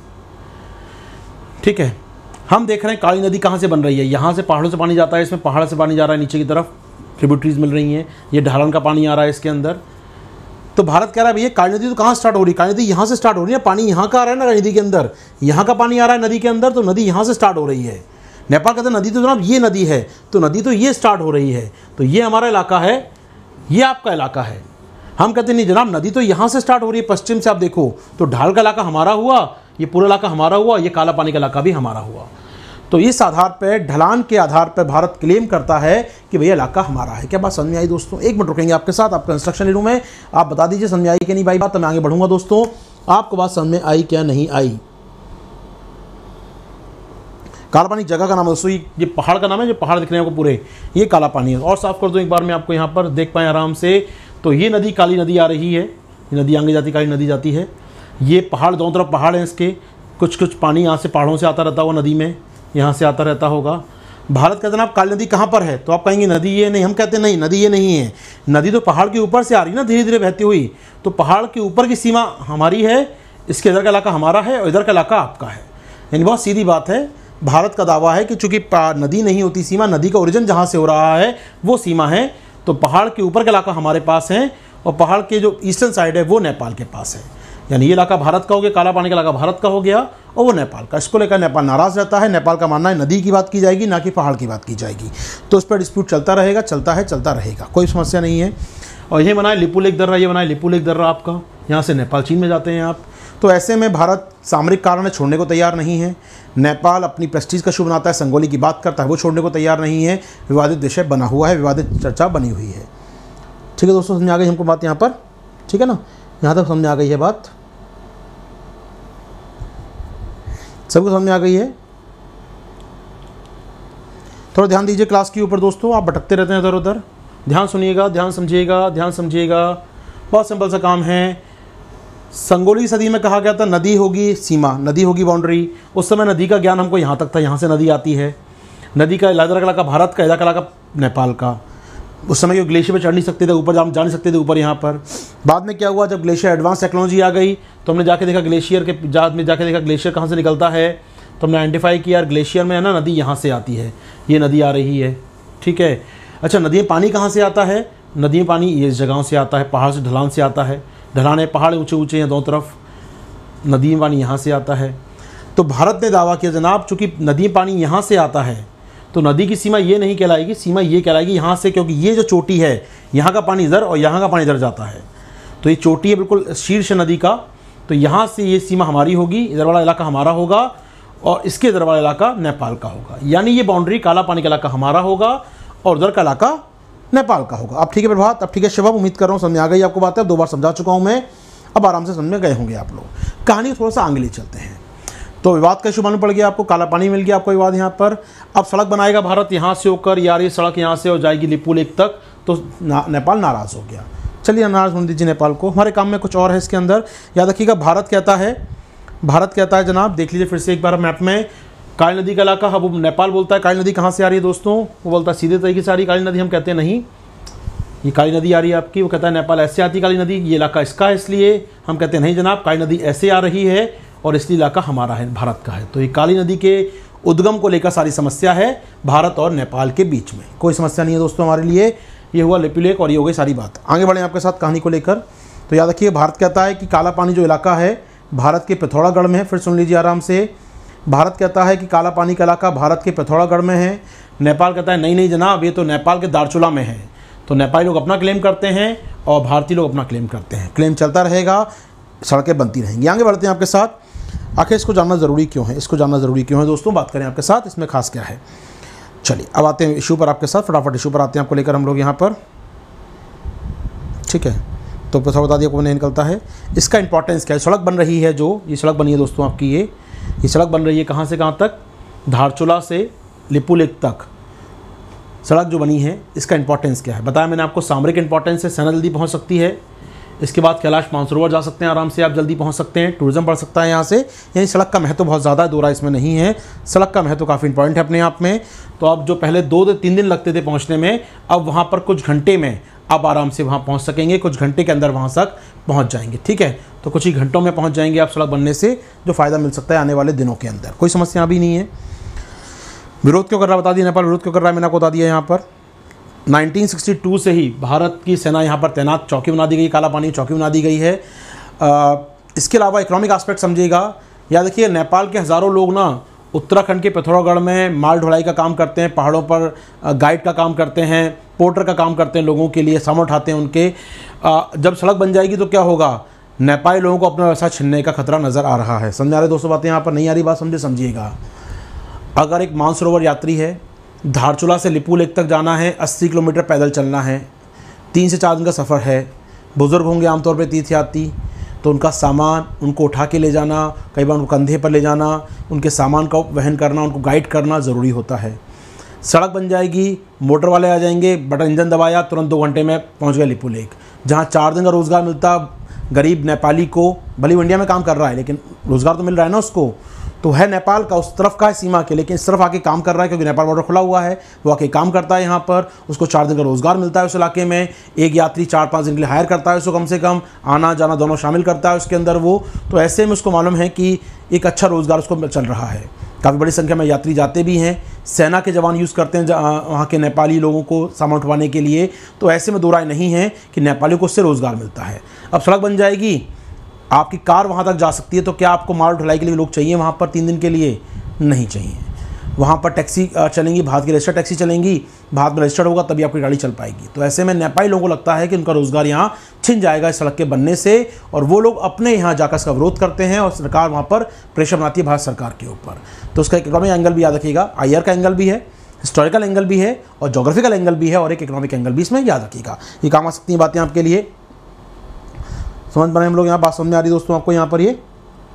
Speaker 1: ठीक है। हम देख रहे हैं काली नदी कहाँ से बन रही है, यहाँ से पहाड़ों से पानी जाता है, इसमें पहाड़ से पानी जा रहा है नीचे की तरफ, ट्रिब्यूटरीज मिल रही हैं, ये ढालन का पानी आ रहा है इसके अंदर। तो भारत कह रहा है भैया काली नदी तो कहाँ स्टार्ट हो रही है, काली नदी यहाँ से स्टार्ट हो रही है, पानी यहाँ का आ रहा है ना नदी के अंदर, यहाँ का पानी आ रहा है नदी के अंदर, तो नदी यहाँ से स्टार्ट हो रही है। नेपाल कहते हैं नदी तो जनाब ये नदी है, तो नदी तो ये स्टार्ट हो रही है, तो ये हमारा इलाका है, ये आपका इलाका है। हम कहते नहीं जनाब नदी तो यहाँ से स्टार्ट हो रही है, पश्चिम से आप देखो तो ढाल का इलाका हमारा हुआ, ये पूरा इलाका हमारा हुआ, ये काला पानी का इलाका भी हमारा हुआ। तो इस आधार पर, ढलान के आधार पर भारत क्लेम करता है कि भैया इलाका हमारा है। क्या बात समझ में आई दोस्तों? एक मिनट रुकेंगे आपके साथ, आपका इंस्ट्रक्शन ले लूँ मैं, आप बता दीजिए समझ में आई कि नहीं भाई बात, तो मैं आगे बढ़ूंगा दोस्तों। आपको बात समझ में आई क्या नहीं आई? काला पानी जगह का नाम है दोस्तों, ये पहाड़ का नाम है, जो पहाड़ दिख रहे हैं आपको पूरे, ये काला पानी है। और साफ कर दूं एक बार मैं आपको, यहाँ पर देख पाएँ आराम से, तो ये नदी काली नदी आ रही है, ये नदी आगे जाती, काली नदी जाती है। ये पहाड़ दोनों तरफ पहाड़ हैं इसके, कुछ कुछ पानी यहाँ से पहाड़ों से आता रहता होगा, नदी में यहाँ से आता रहता होगा। भारत कहते हैं आप काली नदी कहाँ पर है, तो आप कहेंगे नदी ये नहीं, हम कहते हैं नहीं नदी ये नहीं है, नदी तो पहाड़ के ऊपर से आ रही है ना धीरे धीरे बहती हुई, तो पहाड़ के ऊपर की सीमा हमारी है, इसके इधर का इलाका हमारा है और इधर का इलाका आपका है। यानी बहुत सीधी बात है, भारत का दावा है कि चूंकि नदी नहीं होती सीमा, नदी का ओरिजिन जहाँ से हो रहा है वो सीमा है, तो पहाड़ के ऊपर का इलाका हमारे पास है और पहाड़ के जो ईस्टर्न साइड है वो नेपाल के पास है। यानी ये इलाका भारत का हो गया, काला पानी का इलाका भारत का हो गया और वो नेपाल का। इसको लेकर नेपाल नाराज़ रहता है। नेपाल का मानना है नदी की बात की जाएगी, ना कि पहाड़ की बात की जाएगी। तो इस पर डिस्प्यूट चलता रहेगा, चलता है, चलता रहेगा, कोई समस्या नहीं है। और ये बनाए लिपुलेख दर्रा, ये बनाए लिपुलेख दर्रा आपका, यहाँ से नेपाल चीन में जाते हैं आप। तो ऐसे में भारत सामरिक कारण छोड़ने को तैयार नहीं है। नेपाल अपनी प्रेस्टीज का शो बनाता है, संगोली की बात करता है, वो छोड़ने को तैयार नहीं है। विवादित विषय बना हुआ है, विवादित चर्चा बनी हुई है। ठीक है दोस्तों, समझ आ गई हमको बात यहाँ पर, ठीक है ना, यहाँ तक समझ आ गई है बात, सबको समझ में आ गई है। थोड़ा ध्यान दीजिए क्लास के ऊपर दोस्तों, आप भटकते रहते हैं इधर उधर। ध्यान सुनिएगा, ध्यान समझिएगा, ध्यान समझिएगा। बहुत सिंपल सा काम है। संगोली सदी में कहा गया था नदी होगी सीमा, नदी होगी बाउंड्री। उस समय नदी का ज्ञान हमको यहाँ तक था, यहाँ से नदी आती है। नदी का इलाका इलाका भारत का, इलाका इलाका नेपाल का। उस समय क्यों ग्लेशियर पे चढ़ नहीं सकते थे, ऊपर जा जा नहीं सकते थे ऊपर यहाँ पर। बाद में क्या हुआ, जब ग्लेशियर एडवांस टेक्नोलॉजी आ गई तो हमने जाके देखा ग्लेशियर के जात में जाके देखा ग्लेशियर कहाँ से निकलता है। तो हमने आइडेंटिफाई किया ग्लेशियर में है ना नदी यहाँ से आती है, ये नदी आ रही है, ठीक है। अच्छा, नदी में पानी कहाँ से आता है? नदी में पानी ये जगहों से आता है, पहाड़ से, ढलान से आता है। ढलान है, पहाड़ ऊँचे ऊँचे हैं दोनों तरफ, नदी में पानी यहाँ से आता है। तो भारत ने दावा किया जनाब चूँकि नदी में पानी यहाँ से आता है तो नदी की सीमा ये नहीं कहलाएगी, सीमा ये कहलाएगी यहाँ से, क्योंकि ये जो चोटी है यहाँ का पानी इधर और यहाँ का पानी इधर जाता है। तो ये चोटी है बिल्कुल शीर्ष नदी का, तो यहाँ से ये सीमा हमारी होगी, इधर वाला इलाका हमारा होगा और इसके इधर वाला इलाका नेपाल का होगा। यानी ये बाउंड्री काला पानी का इलाका हमारा होगा और उधर का इलाका नेपाल का होगा। अब ठीक है प्रभात, अब ठीक है शिवम, उम्मीद कर रहा हूँ समझ आ गई आपको बात है। दो बार समझा चुका हूँ मैं, अब आराम से समझ में गए होंगे आप लोग। कहानी थोड़ा सा आगे ले चलते हैं। तो विवाद का इशू मालूम पड़ गया आपको, काला पानी मिल गया आपको विवाद यहाँ पर। अब सड़क बनाएगा भारत यहाँ से होकर, यार ये सड़क यहाँ से हो जाएगी लिपुलेख तक, तो ना, नेपाल नाराज़ हो गया। चलिए नाराज़ होने दीजिए नेपाल को, हमारे काम में कुछ और है इसके अंदर। याद रखिएगा भारत कहता है, भारत कहता है जनाब, देख लीजिए फिर से एक बार मैप में, काली नदी का इलाका। अब वो नेपाल बोलता है काली नदी कहाँ से आ रही है दोस्तों, वो बोलता है सीधे तरीके से आ रही काली नदी। हम कहते हैं नहीं ये काली नदी आ रही है आपकी, वो कहता है नेपाल ऐसे आती काली नदी, ये इलाका इसका है, इसलिए हम कहते हैं नहीं जनाब काली नदी ऐसे आ रही है और इसलिए इलाका हमारा है, भारत का है। तो ये काली नदी के उद्गम को लेकर सारी समस्या है भारत और नेपाल के बीच में, कोई समस्या नहीं है दोस्तों हमारे लिए। ये हुआ लिपुलेख और ये हो गई सारी बात। आगे बढ़ें आपके साथ कहानी को लेकर। तो याद रखिए भारत कहता है कि काला पानी जो इलाका है भारत के पिथौरागढ़ में है। फिर सुन लीजिए आराम से, भारत कहता है कि काला पानी का इलाका भारत के पिथौरागढ़ में है। नेपाल कहता है नहीं नहीं जनाब ये तो नेपाल के दारचूला में है। तो नेपाली लोग अपना क्लेम करते हैं और भारतीय लोग अपना क्लेम करते हैं, क्लेम चलता रहेगा, सड़कें बनती रहेंगी। आगे बढ़ते हैं आपके साथ। आखिर इसको जानना ज़रूरी क्यों है, इसको जानना ज़रूरी क्यों है दोस्तों, बात करें आपके साथ, इसमें खास क्या है। चलिए अब आते हैं इशू पर आपके साथ, फटाफट इशू पर आते हैं आपको लेकर हम लोग यहाँ पर, ठीक है। तो थोड़ा बता दिया कौन नहीं निकलता है, इसका इंपॉर्टेंस क्या है। सड़क बन रही है, जो ये सड़क बनी है दोस्तों आपकी, ये ये सड़क बन रही है कहाँ से कहाँ तक, धारचूला से लिपुलेख तक सड़क जो बनी है, इसका इंपॉर्टेंस क्या है बताया मैंने आपको। सामरिक इंपॉर्टेंस है, सेना जल्दी पहुँच सकती है। इसके बाद कैलाश मानसरोवर जा सकते हैं आराम से, आप जल्दी पहुंच सकते हैं, टूरिज्म बढ़ सकता है यहाँ से। यानी सड़क का महत्व बहुत ज़्यादा है, दो राय इसमें नहीं है, सड़क का महत्व काफ़ी इंपॉर्टेंट है अपने आप में। तो अब जो पहले दो से तीन दिन लगते थे पहुँचने में, अब वहाँ पर कुछ घंटे में आप आराम से वहाँ पहुँच सकेंगे, कुछ घंटे के अंदर वहाँ तक पहुँच जाएंगे, ठीक है। तो कुछ ही घंटों में पहुँच जाएंगे आप सड़क बनने से, जो फ़ायदा मिल सकता है आने वाले दिनों के अंदर, कोई समस्या भी नहीं है। विरोध क्यों कर रहा है बता दिया, नेपाल विरोध क्यों कर रहा है मैंने आपको बता दिया। यहाँ पर नाइनटीन सिक्सटी टू से ही भारत की सेना यहाँ पर तैनात, चौकी बना दी गई, काला पानी चौकी बना दी गई है। आ, इसके अलावा इकोनॉमिक एस्पेक्ट समझिएगा। याद रखिए नेपाल के हज़ारों लोग ना उत्तराखंड के पिथौरागढ़ में माल ढुलाई का काम करते हैं, पहाड़ों पर गाइड का काम करते हैं, पोर्टर का काम करते हैं, लोगों के लिए सामान उठाते हैं उनके। आ, जब सड़क बन जाएगी तो क्या होगा, नेपाली लोगों को अपना व्यवसाय छीनने का खतरा नज़र आ रहा है। समझा रहे दोस्तों बातें यहाँ पर, नहीं आ रही बात समझे समझिएगा। अगर एक मानसरोवर यात्री है, धारचूला से लिपुलेख तक जाना है, अस्सी किलोमीटर पैदल चलना है, तीन से चार दिन का सफ़र है, बुज़ुर्ग होंगे आमतौर पे तीर्थयात्री, तो उनका सामान उनको उठा के ले जाना, कई बार उनको कंधे पर ले जाना, उनके सामान का वहन करना, उनको गाइड करना ज़रूरी होता है। सड़क बन जाएगी, मोटर वाले आ जाएंगे, बटन इंजन दबाया, तुरंत दो घंटे में पहुँच गए लिपुलेख। जहाँ चार दिन का रोज़गार मिलता गरीब नेपाली को, भले वो इंडिया में काम कर रहा है लेकिन रोज़गार तो मिल रहा है ना उसको, तो है नेपाल का, उस तरफ का है सीमा के, लेकिन इस तरफ आके काम कर रहा है क्योंकि नेपाल बॉर्डर खुला हुआ है, वो आके काम करता है यहाँ पर, उसको चार दिन का रोज़गार मिलता है उस इलाके में। एक यात्री चार पाँच दिन के लिए हायर करता है उसको, कम से कम आना जाना दोनों शामिल करता है उसके अंदर वो। तो ऐसे में उसको मालूम है कि एक अच्छा रोज़गार उसको चल रहा है, काफ़ी बड़ी संख्या में यात्री जाते भी हैं, सेना के जवान यूज़ करते हैं वहाँ के नेपाली लोगों को सामान उठवाने के लिए। तो ऐसे में दो राय नहीं है कि नेपालियों को उससे रोज़गार मिलता है। अब सड़क बन जाएगी, आपकी कार वहाँ तक जा सकती है, तो क्या आपको माल ढुलाई के लिए लोग चाहिए वहाँ पर तीन दिन के लिए? नहीं चाहिए। वहाँ पर टैक्सी चलेंगी, भारत की रजिस्टर्ड टैक्सी चलेंगी, भारत में रजिस्टर्ड होगा तभी आपकी गाड़ी चल पाएगी। तो ऐसे में नेपाली लोगों को लगता है कि उनका रोज़गार यहाँ छिन जाएगा इस सड़क के बनने से, और वो लोग अपने यहाँ जाकर इसका विरोध करते हैं और सरकार वहाँ पर प्रेशर बनाती है भारत सरकार के ऊपर। तो उसका एक इकोनॉमिक एंगल भी याद रखिएगा, आई आर का एंगल भी है, हिस्टोरिकल एंगल भी है और जोग्राफिकल एंगल भी है, और एक इकोनॉमिक एंगल भी इसमें याद रखिएगा। ये काम आ सकती हैं बातें आपके लिए। समझ पा रहे हम लोग यहाँ, बात समझ में आ रही है दोस्तों आपको? यहाँ पर ये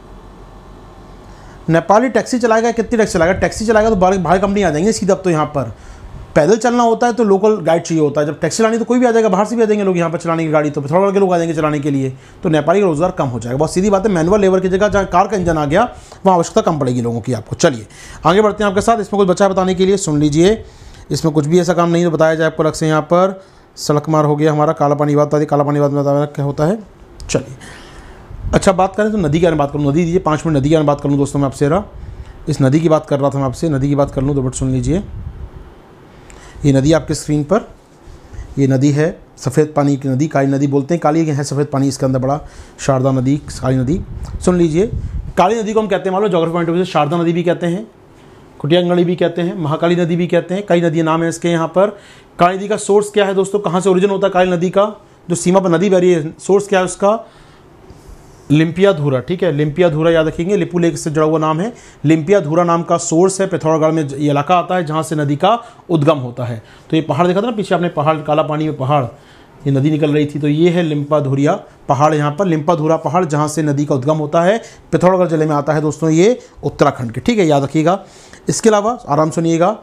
Speaker 1: नेपाली टैक्सी चलाएगा, कितनी टैक्सी चलाएगा? टैक्सी चलाएगा तो बाहर बाहर कंपनी आ जाएंगे सीधा। अब तो यहाँ पर पैदल चलना होता है तो लोकल गाइड चाहिए होता है, जब टैक्सी चलानी तो कोई भी आ जाएगा, बाहर से भी आ जाएंगे लोग यहाँ पर चलाने की गाड़ी, तो पिथौरागढ़ के लोग आ जाएंगे चलाने के लिए, तो नेपाली का रोजगार कम हो जाएगा। बहुत सीधी बात है, मैनुअल लेबर की जगह जहाँ कार का इंजन आ गया वहाँ आवश्यकता कम पड़ेगी लोगों की आपको। चलिए आगे बढ़ते हैं आपके साथ। इसमें कुछ बचा बताने के लिए सुन लीजिए, इसमें कुछ भी ऐसा काम नहीं तो बताया जाए आपको अलग से। यहाँ पर सड़क मार्ग हो गया हमारा, काला पानी बात, काला पानी बात में बताया क्या होता है। चलिए अच्छा बात करें तो नदी के बारे में बात करूँ, नदी दीजिए पाँच मिनट नदी के बारे में बात कर लूँ दोस्तों मैं आपसे। रहा इस नदी की बात कर रहा था मैं आपसे, नदी की बात कर लूँ तो बट सुन लीजिए। ये नदी आपके स्क्रीन पर, ये नदी है सफ़ेद पानी की नदी, काली नदी बोलते हैं, काली है सफ़ेद पानी इसके अंदर बड़ा, शारदा नदी, काली नदी। सुन लीजिए, काली नदी को हम कहते हैं मान लो जोग्राफी पॉइंट ऑफ व्यू से शारदा नदी भी कहते हैं, कुटियागंगड़ी भी कहते हैं, महाकाली नदी भी कहते हैं, कई नदी नाम है इसके। यहाँ पर काली नदी का सोर्स क्या है दोस्तों, कहाँ से ओरिजिन होता है काली नदी का? जो सीमा पर नदी बह रही है, सोर्स क्या है उसका? लिम्पियाधुरा, ठीक है, लिम्पियाधुरा याद रखेंगे, लिपू लेक से जुड़ा हुआ नाम है। लिम्पियाधुरा नाम का सोर्स है, पिथौरागढ़ में ये इलाका आता है जहाँ से नदी का उद्गम होता है। तो ये पहाड़ देखा था ना पीछे आपने, पहाड़ काला पानी में पहाड़, ये नदी निकल रही थी, तो ये है लिम्पाधुरिया पहाड़, यहाँ पर लिम्पाधुरा पहाड़ जहाँ से नदी का उद्गम होता है, पिथौरागढ़ जिले में आता है दोस्तों, ये उत्तराखंड के, ठीक है, याद रखिएगा। इसके अलावा आराम सुनिएगा,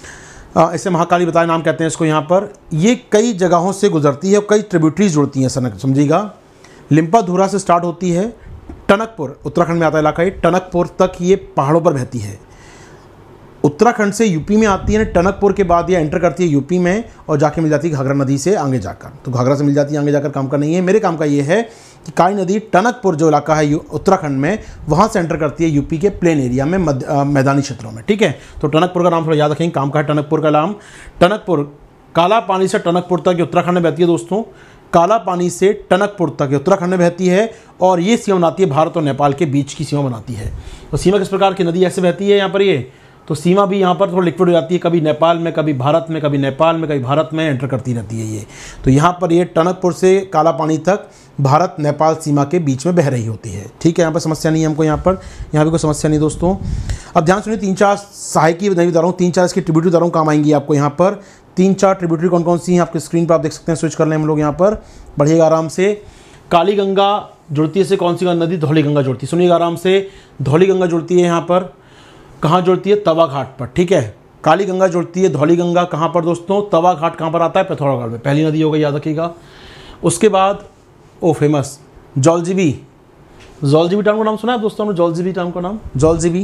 Speaker 1: इसे महाकाली बताए नाम कहते हैं इसको। यहाँ पर ये कई जगहों से गुजरती है और कई ट्रिब्यूटरीज जुड़ती हैं, समझिएगा। लिम्पाधुरा से स्टार्ट होती है, टनकपुर उत्तराखंड में आता है इलाका, ये टनकपुर तक ये पहाड़ों पर बहती है। उत्तराखंड से यूपी में आती है, टनकपुर के बाद ये एंटर करती है यूपी में और जाके मिल जाती है घाघरा नदी से आगे जाकर। तो घाघरा से मिल जाती है आगे जाकर, काम का नहीं है, मेरे काम का ये है कि काली नदी टनकपुर जो इलाका है उत्तराखंड में, वहाँ से एंटर करती है यूपी के प्लेन एरिया में, मैदानी क्षेत्रों में, ठीक है। तो टनकपुर का नाम थोड़ा याद रखेंगे, काम का है टनकपुर का नाम। टनकपुर काला पानी से टनकपुर तक उत्तराखंड में बहती है दोस्तों, काला पानी से टनकपुर तक उत्तराखंड में बहती है, और ये सीमा बनाती है भारत और नेपाल के बीच की सीमा बनाती है। तो सीमा किस प्रकार की नदी ऐसे बहती है यहाँ पर, ये तो सीमा भी यहाँ पर थोड़ा लिक्विड हो जाती है, कभी नेपाल में, कभी भारत में, कभी नेपाल में, कभी भारत में एंटर करती रहती है ये। तो यहाँ पर ये टनकपुर से काला पानी तक भारत नेपाल सीमा के बीच में बह रही होती है, ठीक है। यहाँ पर समस्या नहीं है हमको, यहाँ पर यहाँ भी कोई समस्या नहीं दोस्तों। अब ध्यान सुनिए, तीन चार सहायकी नहीं बता रहा हूँ, तीन चार इसकी ट्रिब्यूटरी बता रहा हूँ, काम आएंगी आपको। यहाँ पर तीन चार ट्रिब्यूटरी कौन कौन सी हैं आपके स्क्रीन पर आप देख सकते हैं, स्विच कर लें हम लोग यहाँ पर, बढ़िएगा आराम से। काली गंगा जुड़ती है से कौन सी नदी? धौली गंगा जुड़ती है, सुनिएगा आराम से, धौली गंगा जुड़ती है यहाँ पर, कहाँ जुड़ती है? तवा घाट पर, ठीक है। काली गंगा जुड़ती है, धौली गंगा कहाँ पर दोस्तों? तवा घाट कहाँ पर आता है? पिथौरागढ़ में, पहली नदी हो गई, याद रखिएगा। उसके बाद ओ फेमस जौलजीबी, जौलजीबी टाउन का नाम सुना है दोस्तों हमने? जौलजीबी टाउन का नाम, जौलजीबी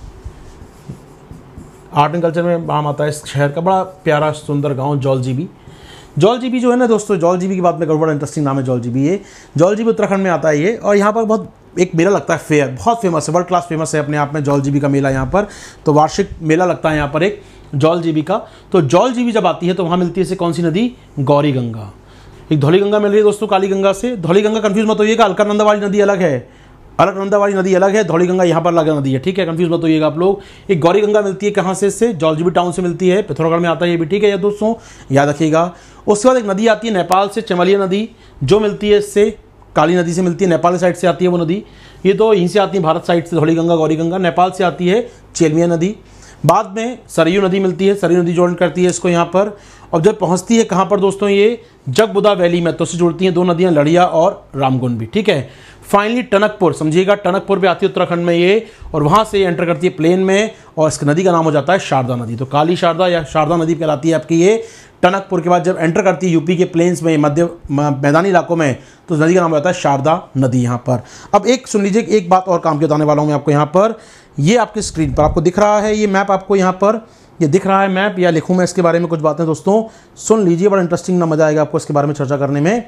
Speaker 1: आर्ट एंड कल्चर में नाम आता है इस शहर का, बड़ा प्यारा सुंदर गांव जौलजीबी। जौलजीबी जो है ना दोस्तों, जौलजीबी की बात में करूँ, बड़ा इंटरेस्टिंग नाम है जौलजीबी। ये जौलजीबी उत्तराखंड में आता है ये, और यहाँ पर बहुत एक मेला लगता है, फेयर, बहुत फेमस है, वर्ल्ड क्लास फेमस है अपने आप में जौलजीबी का मेला यहाँ पर। तो वार्षिक मेला लगता है यहाँ पर एक जौलजीबी का। तो जौलजीबी जब आती है तो वहाँ मिलती है से कौन सी नदी? गौरी गंगा। एक धौली गंगा मिल रही है दोस्तों काली गंगा से। धौली गंगा कंफ्यूज मत होइएगा, अलकनंदा वाली नदी अलग है, अलकनंदा वाली नदी अलग है, धौली गंगा यहाँ पर अलग नदी है, ठीक है, कंफ्यूज मत होइएगा आप लोग। एक गौरी गंगा मिलती है कहाँ से? इससे जौलजीबी टाउन से मिलती है, पिथौरागढ़ में आता है ये भी, ठीक है दोस्तों, याद रखिएगा। उसके बाद एक नदी आती है नेपाल से, चमलिया नदी, जो मिलती है इससे काली नदी से मिलती है, नेपाल साइड से आती है वो नदी। ये तो यहीं से आती है भारत साइड से, धौली गंगा गौरी गंगा। नेपाल से आती है चेलमिया नदी। बाद में सरयू नदी मिलती है, सरयू नदी ज्वाइन करती है इसको यहाँ पर, और जब पहुँचती है कहाँ पर दोस्तों? ये जगबुदा वैली में, तो से जुड़ती हैं दो नदियाँ, लड़िया और रामगुंड भी, ठीक है। फाइनली टनकपुर, समझिएगा, टनकपुर पे आती है उत्तराखंड में ये, और वहाँ से एंटर करती है प्लेन में, और इस नदी का नाम हो जाता है शारदा नदी। तो काली शारदा या शारदा नदी कहलाती है आपकी ये। टनकपुर के बाद जब एंटर करती है यूपी के प्लेन्स में, मध्य मैदानी इलाकों में, तो नदी का नाम होता है शारदा नदी यहाँ पर। अब एक सुन लीजिए, एक बात और काम की बताने वाला हूँ मैं आपको यहाँ पर। ये आपकी स्क्रीन पर आपको दिख रहा है ये मैप, आपको यहाँ पर ये दिख रहा है मैप, या लिखूँ मैं इसके बारे में कुछ बातें दोस्तों? सुन लीजिए, बड़ा इंटरेस्टिंग ना, मजा आएगा आपको इसके बारे में चर्चा करने में।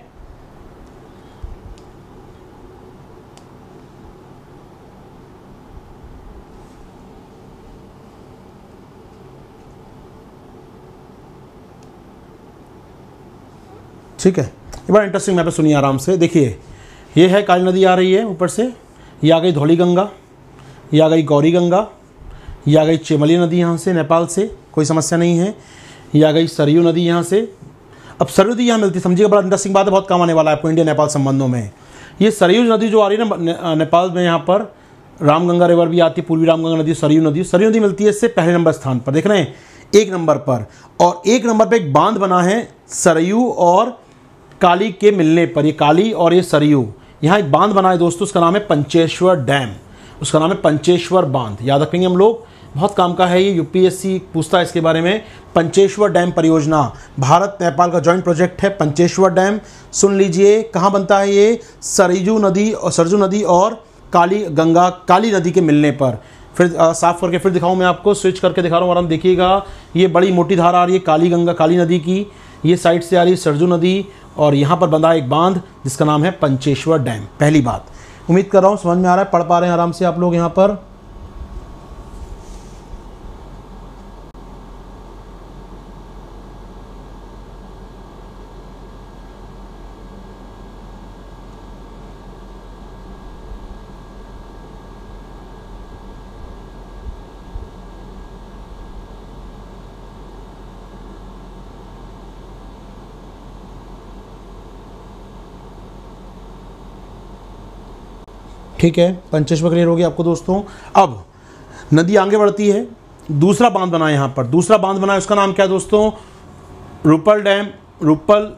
Speaker 1: ठीक है, ये बड़ा इंटरेस्टिंग मैप है, सुनिए आराम से, देखिए। ये है काली नदी आ रही है ऊपर से, ये आ गई धौली गंगा, ये आ गई गौरी गंगा, ये आ गई चेमली नदी यहाँ से नेपाल से, कोई समस्या नहीं है। ये आ गई सरयू नदी यहाँ से। अब सरयू नदी यहाँ मिलती है, समझिएगा, बड़ा इंटरेस्टिंग बात है, बहुत काम आने वाला है आपको इंडिया नेपाल संबंधों में। ये सरयू नदी जो आ रही है ना ने, नेपाल में, यहाँ पर रामगंगा रिवर भी आती है, पूर्वी रामगंगा नदी, सरयू नदी। सरयू नदी मिलती है इससे पहले नंबर स्थान पर, देख रहे हैं, एक नंबर पर। और एक नंबर पर एक बांध बना है सरयू और काली के मिलने पर, ये काली और ये सरयू, यहाँ एक बांध बना है दोस्तों, उसका नाम है पंचेश्वर डैम, उसका नाम है पंचेश्वर बांध, याद रखेंगे हम लोग, बहुत काम का है ये, यूपीएससी पूछता है इसके बारे में। पंचेश्वर डैम परियोजना भारत नेपाल का जॉइंट प्रोजेक्ट है पंचेश्वर डैम, सुन लीजिए कहाँ बनता है ये, सरयू नदी और सरजू नदी और काली गंगा काली नदी के मिलने पर। फिर आ, साफ करके फिर दिखाऊं मैं आपको, स्विच करके दिखा रहा हूँ, आराम देखिएगा, ये बड़ी मोटी धारा आ रही है काली गंगा काली नदी की, ये साइड से आ रही है सरजू नदी, और यहाँ पर बंधा एक बांध जिसका नाम है पंचेश्वर डैम। पहली बात, उम्मीद कर रहा हूँ समझ में आ रहा है, पढ़ पा रहे हैं आराम से आप लोग यहाँ पर। ठीक है, पंचेश्वर क्लियर हो गया आपको दोस्तों। अब नदी आगे बढ़ती है, दूसरा बांध बना है यहाँ पर, दूसरा बांध बना है, उसका नाम क्या है दोस्तों, रूपल डैम, रूपल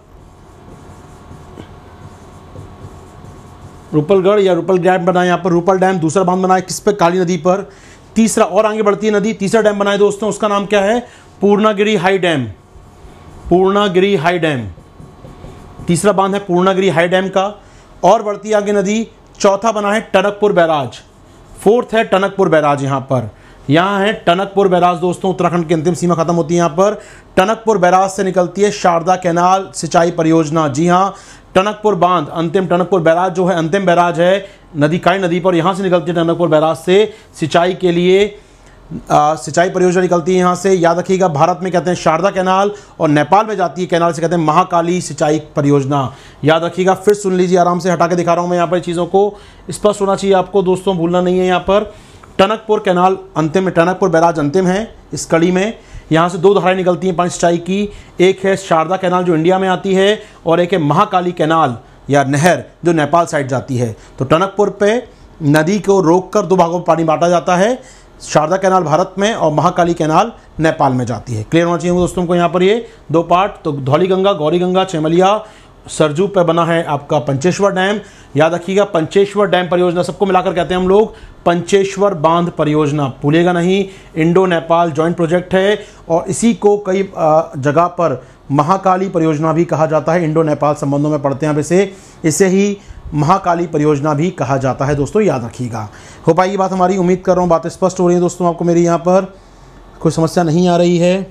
Speaker 1: रूपलगढ़ या रूपल डैम बना है यहाँ पर, रूपल डैम दूसरा बांध बना है, किस पे, काली नदी पर। तीसरा और आगे बढ़ती है नदी, तीसरा डैम बना है दोस्तों, उसका नाम क्या है, Purnagiri high dam, Purnagiri high dam, तीसरा बांध है पूर्णागिरि हाई डैम का। और बढ़ती है आगे नदी, चौथा बना है टनकपुर बैराज, फोर्थ है टनकपुर बैराज, यहाँ पर, यहाँ है टनकपुर बैराज दोस्तों, उत्तराखंड की अंतिम सीमा खत्म होती है यहाँ पर। टनकपुर बैराज से निकलती है शारदा कैनाल सिंचाई परियोजना, जी हाँ, टनकपुर बांध, अंतिम टनकपुर बैराज जो है अंतिम बैराज है नदी काली नदी पर, यहाँ से निकलती है टनकपुर बैराज से सिंचाई के लिए सिंचाई परियोजना निकलती है यहाँ से, याद रखिएगा। भारत में कहते हैं शारदा कैनाल और नेपाल में जाती है कैनाल से कहते हैं महाकाली सिंचाई परियोजना, याद रखिएगा। फिर सुन लीजिए, आराम से हटा के दिखा रहा हूँ मैं यहाँ पर चीज़ों को, स्पष्ट होना चाहिए आपको दोस्तों, भूलना नहीं है। यहाँ पर टनकपुर कैनाल अंतिम में, टनकपुर बैराज अंतिम है इस कड़ी में, यहाँ से दो धाराएं निकलती हैं पानी सिंचाई की, एक है शारदा कैनाल जो इंडिया में आती है, और एक है महाकाली कैनाल या नहर जो नेपाल साइड जाती है। तो टनकपुर पे नदी को रोककर दो भागों में पानी बांटा जाता है, शारदा कैनाल भारत में और महाकाली कैनाल नेपाल में जाती है। क्लियर होना चाहिए दोस्तों को यहाँ पर ये दो पार्ट। तो धौली गंगा, गौरी गंगा, चेमलिया, सरजू पे बना है आपका पंचेश्वर डैम, याद रखिएगा। पंचेश्वर डैम परियोजना सबको मिलाकर कहते हैं हम लोग पंचेश्वर बांध परियोजना, भूलिएगा नहीं, इंडो नेपाल जॉइंट प्रोजेक्ट है, और इसी को कई जगह पर महाकाली परियोजना भी कहा जाता है। इंडो नेपाल संबंधों में पढ़ते हैं आप इसे, इसे ही महाकाली परियोजना भी कहा जाता है दोस्तों, याद रखिएगा। हो पाएगी बात हमारी, उम्मीद कर रहा हूँ बातें स्पष्ट हो रही हैं दोस्तों आपको मेरी, यहाँ पर कोई समस्या नहीं आ रही है।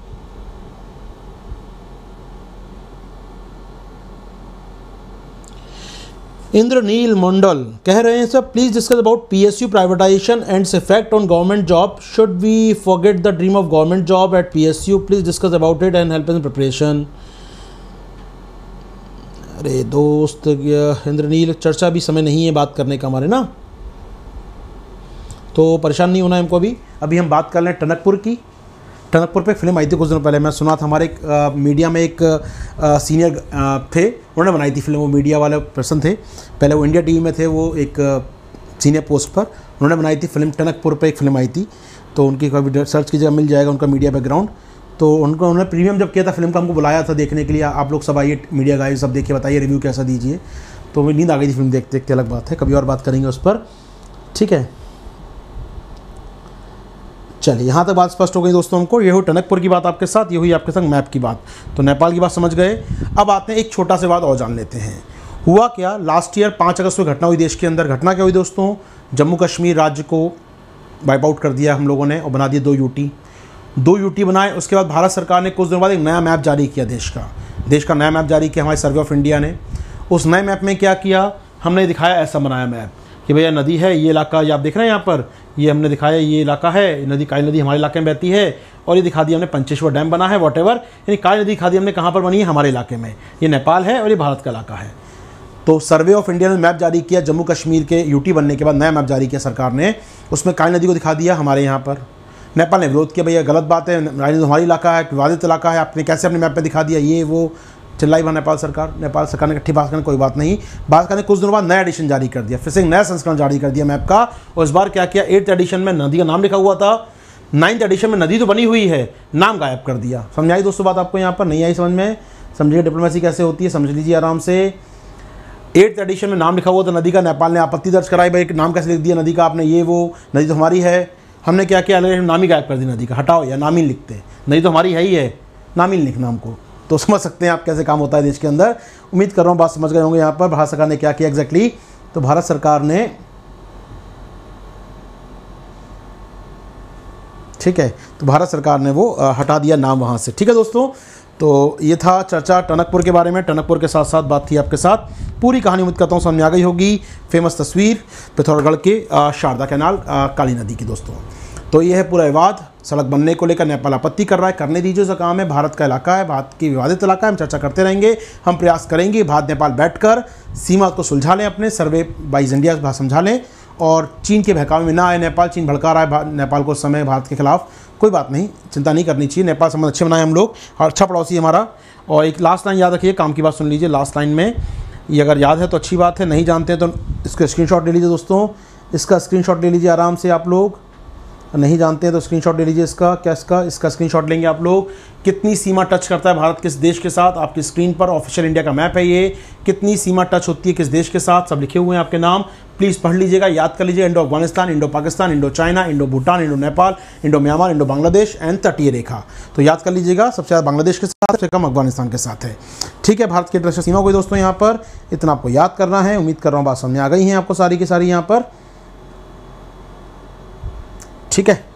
Speaker 1: इंद्रनील मंडल कह रहे हैं sir, please discuss about PSU privatisation and its effect on government job, should we forget the dream of government job at PSU, please discuss about it and help in preparation. अरे दोस्त इंद्रनील, चर्चा भी समय नहीं है बात करने का हमारे ना, तो परेशान नहीं होना है हमको। अभी अभी हम बात कर रहे हैं टनकपुर की। टनकपुर पे फिल्म आई थी कुछ दिनों पहले, मैं सुना था हमारे एक, आ, मीडिया में एक आ, सीनियर आ, थे, उन्होंने बनाई थी फिल्म, वो मीडिया वाले पर्सन थे, पहले वो इंडिया टीवी में थे, वो एक आ, सीनियर पोस्ट पर, उन्होंने बनाई थी फिल्म टनकपुर पे, एक फिल्म आई थी, तो उनकी कभी सर्च कीजिएगा मिल जाएगा उनका मीडिया बैकग्राउंड। तो उनको उन्होंने प्रीमियम जब किया था फिल्म का, हमको बुलाया था देखने के लिए, आप लोग सब आइए मीडिया गाइस सब देखिए, बताइए रिव्यू कैसा दीजिए। तो मुझे नींद आ गई थी फिल्म देखते देखते, अलग बात है, कभी और बात करेंगे उस पर, ठीक है। चलिए, यहाँ तक बात स्पष्ट हो गई दोस्तों हमको, ये हुई टनकपुर की बात आपके साथ, ये हुई आपके संग मैप की बात, तो नेपाल की बात समझ गए। अब आते हैं एक छोटा सा बात और जान लेते हैं, हुआ क्या लास्ट ईयर पाँच अगस्त को घटना हुई देश के अंदर। घटना क्या हुई दोस्तों, जम्मू कश्मीर राज्य को वाइप आउट कर दिया हम लोगों ने और बना दिए दो यूटी, दो यूटी बनाए। उसके बाद भारत सरकार ने कुछ दिनों बाद एक नया मैप जारी किया, देश का देश का नया मैप जारी किया हमारे सर्वे ऑफ इंडिया ने। उस नए मैप में क्या किया, हमने दिखाया, ऐसा बनाया मैप कि भैया नदी है, ये इलाका ये आप देख रहे हैं यहाँ पर, ये हमने दिखाया ये इलाका है, नदी काली नदी हमारे इलाके में बहती है, और ये दिखा दिया हमने पंचेश्वर डैम बना है वॉट एवर, यानी काली नदी दिखा दी हमने कहाँ पर बनी है, हमारे इलाके में, ये नेपाल है और ये भारत का इलाका है। तो सर्वे ऑफ इंडिया ने मैप जारी किया जम्मू कश्मीर के यूटी बनने के बाद, नया मैप जारी किया सरकार ने, उसमें काली नदी को दिखा दिया हमारे यहाँ पर। नेपाल ने विरोध किया, भैया गलत बात है, काली नदी हमारी इलाका है, विवादित इलाका है, आपने कैसे अपने मैप पे दिखा दिया, ये वो चिल्लाई भर नेपाल सरकार। नेपाल सरकार ने इकट्ठी बात करने कोई बात नहीं, बात करने कुछ दिनों बाद नया एडिशन जारी कर दिया, फिर से एक नया संस्करण जारी कर दिया मैप का। और इस बार क्या किया, एट्थ एडिशन में नदी का नाम लिखा हुआ था, नाइन्थ एडिशन में नदी तो बनी हुई है, नाम गायब कर दिया। समझ आई दोस्तों बात आपको यहाँ पर? नहीं आई समझ में? समझिए डिप्लोमेसी कैसे होती है, समझ लीजिए आराम से। एट्थ एडिशन में नाम लिखा हुआ था नदी का, नेपाल ने आपत्ति दर्ज कराई, भाई नाम कैसे लिख दिया नदी का आपने, ये वो, नदी तो हमारी है। हमने क्या किया, नाम ही गायब कर दिया नदी का, हटाओ या नाम ही लिखते, नदी तो हमारी है ही है, नाम ही लिख नाम को। तो समझ सकते हैं आप कैसे काम होता है देश के अंदर। उम्मीद कर रहा हूँ बात समझ गए होंगे यहाँ पर। भारत सरकार ने क्या किया एग्जैक्टली, तो भारत सरकार ने, ठीक है, तो भारत सरकार ने वो हटा दिया नाम वहाँ से। ठीक है दोस्तों, तो ये था चर्चा टनकपुर के बारे में। टनकपुर के साथ साथ बात थी आपके साथ, पूरी कहानी उम्मीद करता हूँ समझ में आ गई होगी। फेमस तस्वीर पिथौरागढ़ के शारदा कैनाल, काली नदी की दोस्तों। तो ये है पूरा विवाद, सड़क बनने को लेकर नेपाल आपत्ति कर रहा है, करने दीजिए, उसका काम है, भारत का इलाका है, भारत की विवादित इलाका है, हम चर्चा करते रहेंगे, हम प्रयास करेंगे भारत नेपाल बैठकर सीमा को सुलझा लें, अपने सर्वे बाइज इंडिया समझा लें, और चीन के बहकावे में ना आए नेपाल। चीन भड़का रहा है नेपाल को उस समय भारत के खिलाफ, कोई बात नहीं, चिंता नहीं करनी चाहिए, नेपाल संबंध अच्छे बनाए हम लोग, और अच्छा पड़ोसी हमारा। और एक लास्ट लाइन याद रखिए, काम की बात सुन लीजिए लास्ट लाइन में, ये अगर याद है तो अच्छी बात है, नहीं जानते हैं तो इसका स्क्रीनशॉट ले लीजिए दोस्तों, इसका स्क्रीनशॉट ले लीजिए आराम से आप लोग, नहीं जानते हैं तो स्क्रीनशॉट ले लीजिए इसका। क्या इसका इसका स्क्रीनशॉट लेंगे आप लोग। कितनी सीमा टच करता है भारत किस देश के साथ, आपकी स्क्रीन पर ऑफिशियल इंडिया का मैप है ये, कितनी सीमा टच होती है किस देश के साथ, सब लिखे हुए हैं आपके नाम, प्लीज़ पढ़ लीजिएगा, याद कर लीजिए। Indo Afghanistan, Indo Pakistan, Indo China, Indo Bhutan, Indo Nepal, Indo Myanmar, Indo Bangladesh and तटीय रेखा। तो याद कर लीजिएगा, सबसे ज़्यादा बांग्लादेश के साथ, सबसे कम अफगानिस्तान के साथ है। ठीक है, भारत की दृष्टि सीमा कोई दोस्तों यहाँ पर इतना आपको याद करना है। उम्मीद कर रहा हूँ बात समझ में आ गई है आपको सारी की सारी यहाँ पर। ठीक है,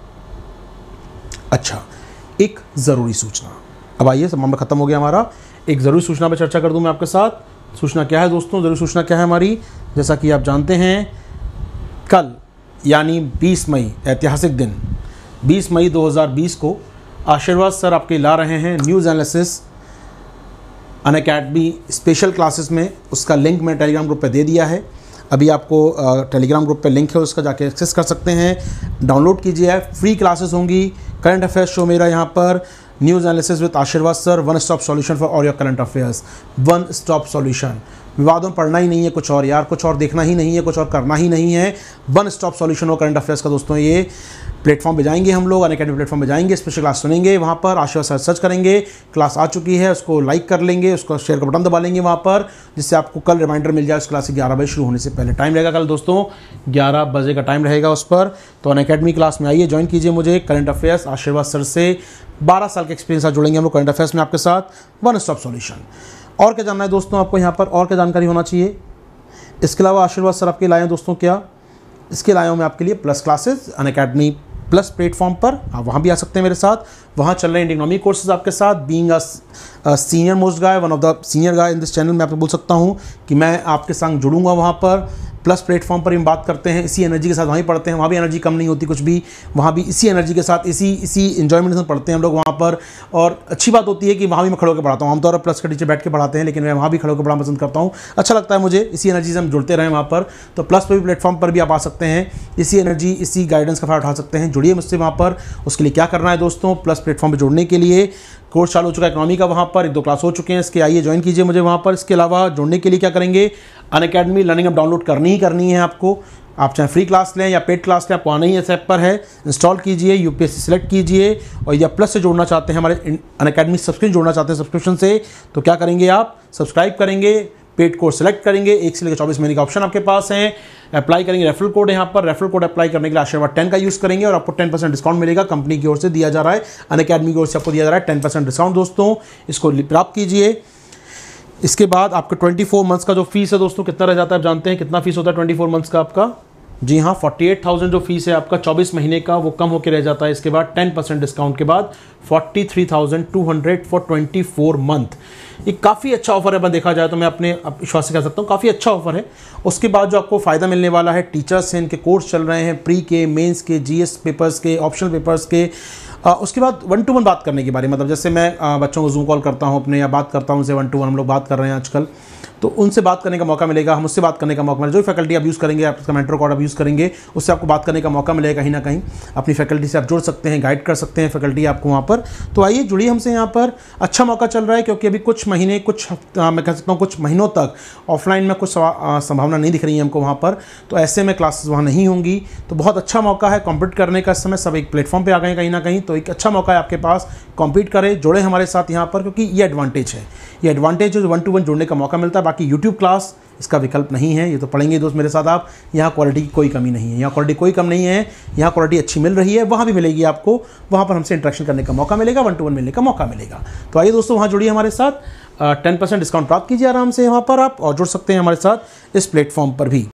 Speaker 1: अच्छा, एक ज़रूरी सूचना, अब आइए सब मामला खत्म हो गया हमारा, एक ज़रूरी सूचना पर चर्चा कर दूं मैं आपके साथ। सूचना क्या है दोस्तों, ज़रूरी सूचना क्या है हमारी, जैसा कि आप जानते हैं कल यानी बीस मई, ऐतिहासिक दिन बीस मई दो हज़ार बीस को आशीर्वाद सर आपके ला रहे हैं news analysis Unacademy special classes में। उसका लिंक मैं टेलीग्राम ग्रुप पे दे दिया है, अभी आपको टेलीग्राम ग्रुप पे लिंक है, उसका जाके एक्सेस कर सकते हैं, डाउनलोड कीजिए। फ्री क्लासेस होंगी, करंट अफेयर्स शो मेरा यहाँ पर, news analysis with Ashirwad sir, one stop solution for all your current affairs, one stop solution. विवादों में पढ़ना ही नहीं है कुछ और यार, कुछ और देखना ही नहीं है, कुछ और करना ही नहीं है, वन स्टॉप सॉल्यूशन हो करंट अफेयर्स का दोस्तों। ये प्लेटफॉर्म पे जाएंगे हम लोग, अनअकैडमी प्लेटफॉर्म पे जाएंगे, स्पेशल क्लास सुनेंगे, वहाँ पर आशीर्वाद सर सर्च करेंगे, क्लास आ चुकी है, उसको लाइक कर लेंगे, उसको शेयर का बटन दबा लेंगे वहाँ पर, जिससे आपको कल रिमाइंडर मिल जाए उस क्लास ग्यारह बजे शुरू होने से पहले। टाइम रहेगा कल दोस्तों, ग्यारह बजे का टाइम रहेगा उस पर। तो अनअकैडमी क्लास में आइए, ज्वाइन कीजिए मुझे, करंट अफेयर्स आशीर्वाद सर से बारह साल के एक्सपीरियंस साथ जुड़ेंगे हम लोग करंट अफेयर्स में आपके साथ, वन स्टॉप सॉल्यूशन। और क्या जानना है दोस्तों आपको यहाँ पर, और क्या जानकारी होना चाहिए? इसके अलावा आशीर्वाद सर आपके लाए हैं दोस्तों, क्या इसके लाए हूँ मैं आपके लिए plus classes Unacademy plus platform पर, आप वहाँ भी आ सकते हैं मेरे साथ। वहाँ चल रहे हैं इंडियन इकोनॉमी कोर्सेज आपके साथ। Being a senior most guy, one of the senior guy in this channel, मैं आपको बोल सकता हूँ कि मैं आपके संग जुड़ूंगा वहाँ पर। प्लस प्लेटफॉर्म पर हम बात करते हैं, इसी एनर्जी के साथ वहीं पढ़ते हैं, वहाँ भी एनर्जी कम नहीं होती कुछ भी, वहाँ भी इसी एनर्जी के साथ, इसी इसी इन्जॉयमेंट से पढ़ते हैं हम लोग वहाँ पर। और अच्छी बात होती है कि वहाँ भी मैं खड़े होकर पढ़ाता हूँ, आमतौर पर प्लस के टीचर बैठ के पढ़ाते हैं, लेकिन मैं वहाँ भी खड़े होकर पढ़ाना पसंद करता हूँ, अच्छा लगता है मुझे, इसी एनर्जी से हम जुड़ते रहें वहाँ पर। तो प्लस पे भी प्लेटफॉर्म पर भी आप आ सकते हैं, इसी एनर्जी इसी गाइडेंस का फायदा उठा सकते हैं, जुड़िए मुझसे वहाँ पर। उसके लिए क्या करना है दोस्तों, प्लस प्लेटफॉर्म पर जुड़ने के लिए कोर्स चालू हो चुका है इकोनॉमी का, वहाँ पर एक दो क्लास हो चुके हैं इसके, आइए ज्वाइन कीजिए मुझे वहाँ पर। इसके अलावा जुड़ने के लिए क्या करेंगे, अनअकैडमी लर्निंग ऐप डाउनलोड करनी ही करनी है आपको, आप चाहे फ्री क्लास लें या पेड क्लास लें, आपको आना ही इस ऐप पर है, इंस्टॉल कीजिए, यूपीएससी सेलेक्ट कीजिए, और या प्लस से जोड़ना चाहते हैं, हमारे अनअकैडमी सब्सक्रिप्शन जोड़ना चाहते हैं सब्सक्रिप्शन से, तो क्या करेंगे आप, सब्सक्राइब करेंगे, पेड कोर्स सेलेक्ट करेंगे, एक से लेकर चौबीस महीने का ऑप्शन आपके पास है, अप्लाई करेंगे, रेफरल कोड यहाँ पर, रेफरल कोड अप्लाई करने के लिए आशीर्वाद टेन का यूज़ करेंगे और आपको टेन परसेंट डिस्काउंट मिलेगा, कंपनी की ओर से दिया जा रहा है, अनअकैडमी की ओर से आपको दिया जा रहा है टेन परसेंट डिस्काउंट दोस्तों, इसको प्राप्त कीजिए। इसके बाद आपको ट्वेंटी फोर मंथ्स का जो फीस है दोस्तों कितना रह जाता है, आप जानते हैं कितना फीस होता है ट्वेंटी फोर मंथ्स का आपका, जी हाँ फोर्टी एट थाउजेंड जो फीस है आपका चौबीस महीने का, वो कम होकर रह जाता है इसके बाद टेन परसेंट डिस्काउंट के बाद forty three thousand two hundred for twenty four month. ये काफ़ी अच्छा ऑफर है, मैं देखा जाए तो मैं अपने विश्वास से कह सकता हूँ काफ़ी अच्छा ऑफर है। उसके बाद जो आपको फ़ायदा मिलने वाला है, टीचर्स हैं, इनके कोर्स चल रहे हैं, प्री के, मेंस के, जीएस पेपर्स के, ऑप्शनल पेपर्स के। आ, उसके बाद वन टू वन बात करने के बारे में, मतलब जैसे मैं आ, बच्चों को जूम कॉल करता हूँ अपने, या बात करता हूँ उनसे वन टू वन, हम लोग बात कर रहे हैं आजकल, तो उनसे बात करने का मौका मिलेगा, हम उससे बात करने का मौका मिलेगा। जो फैकल्टी आप यूज़ करेंगे, आप उसका मेंटर कोड आप यूज़ करेंगे, उससे आपको बात करने का मौका मिलेगा। कहीं ना कहीं अपनी फैकल्टी से आप जुड़ सकते हैं, गाइड कर सकते हैं फैकल्टी आपको वहाँ पर। तो आइए जुड़िए हमसे यहाँ पर। अच्छा मौका चल रहा है क्योंकि अभी कुछ महीने कुछ आ, मैं कह सकता हूँ कुछ महीनों तक ऑफलाइन में कुछ संभावना नहीं दिख रही है हमको वहाँ पर, तो ऐसे में क्लासेस वहाँ नहीं होंगी। तो बहुत अच्छा मौका है कॉम्पीट करने का। इस समय सब एक प्लेटफॉर्म पे आ गए कहीं ना कहीं, तो एक अच्छा मौका है आपके पास। कॉम्पीट करें, जुड़े हमारे साथ यहाँ पर, क्योंकि ये एडवांटेज है, ये एडवांटेज है जो वन टू वन जुड़ने का मौका मिलता है। बाकी यूट्यूब क्लास इसका विकल्प नहीं है, ये तो पढ़ेंगे दोस्त मेरे साथ आप। यहाँ क्वालिटी की कोई कमी नहीं है, यहाँ क्वालिटी कोई कम नहीं है, यहाँ क्वालिटी अच्छी मिल रही है। वहाँ भी मिलेगी आपको, वहाँ पर हमसे इंटरेक्शन करने का मौका मिलेगा, वन टू वन मिलने का मौका मिलेगा। तो आइए दोस्तों वहाँ जुड़िए हमारे साथ, टेन परसेंट डिस्काउंट प्राप्त कीजिए आराम से वहाँ पर आप, और जुड़ सकते हैं हमारे साथ इस प्लेटफॉर्म पर भी।